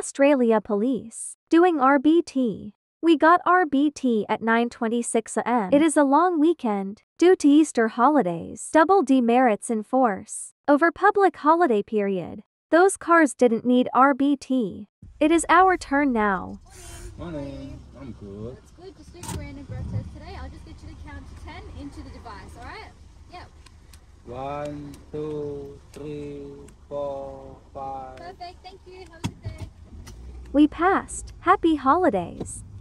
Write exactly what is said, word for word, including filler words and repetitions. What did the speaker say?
Australia Police. Doing R B T. We got R B T at nine twenty-six a m It is a long weekend, due to Easter holidays. Double demerits in force. Over public holiday period. Those cars didn't need R B T. It is our turn now. Morning. I'm good. It's good. Just do a random breath test today. I'll just get you to count to ten into the device, alright? Yep. One, two, three, four, five. Perfect. Thank you. Have a good day. We passed. Happy holidays.